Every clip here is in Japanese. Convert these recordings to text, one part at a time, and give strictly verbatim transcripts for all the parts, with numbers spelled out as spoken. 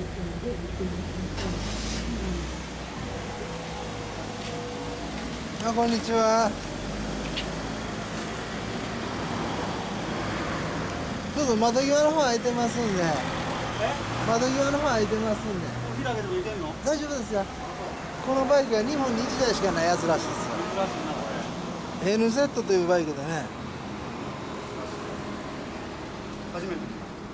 あ、こんにちは。どうぞ窓際の方空いてますんで。窓際の方空いてますんで。 開けてもいけんの？ 大丈夫ですよ。このバイクは日本にいちだいしかないやつらしいですよ。 珍しいなこれ。 エヌゼット というバイクでね。 初めて。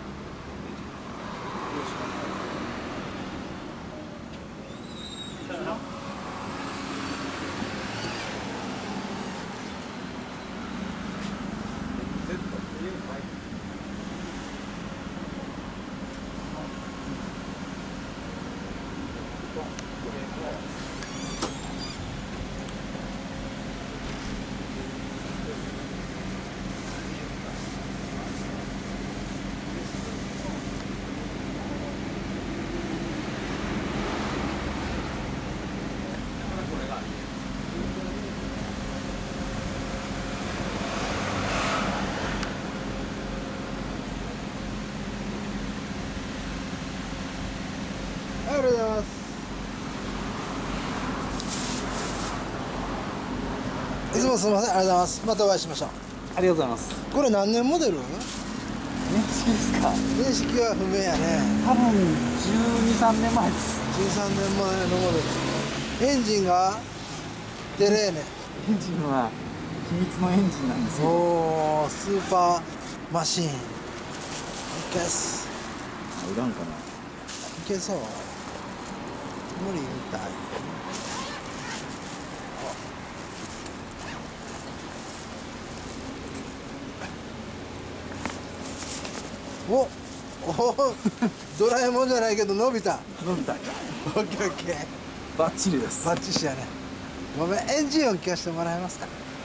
ありがとうございます。いつもすみません、ありがとうございます。またお会いしましょう。 ありがとうございます。 これ何年モデル？ 年式ですか？ 年式は不明やね。 多分じゅうに、さんねんまえです。 じゅうさんねんまえのモデル。エンジンがデレーネ。 エンジンは秘密のエンジンなんですよ。 おー、スーパーマシーン。いけす。 いらんかな。 いけそう。無理みたい。おおドラえもんじゃないけど伸びた。 伸びた。 オッケーオッケー。 バッチリです。 バッチシやね。ごめん、エンジン音聞かせてもらえますか。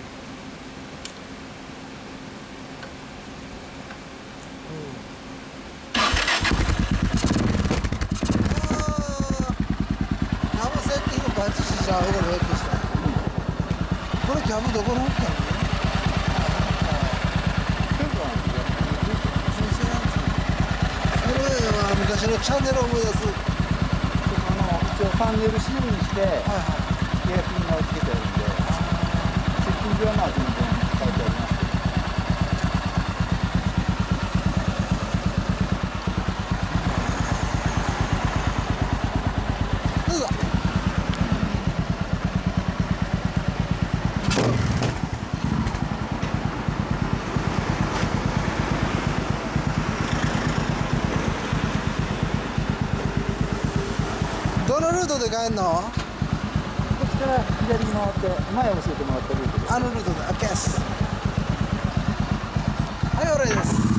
キャブセッティングバッチシちゃうけどよくした。これキャブどこの方か。昔のチャンネルを思い出す。 あの一応ファンネルシールにして、はいはい、エアフィンガーをつけてあるんで、セッティングはまあ全然書いてありますけど。 どうぞ。どのルートで帰んの？ こっちから左に回って前教えてもらったルートです。 あのルートで OK です。はい、終わりです。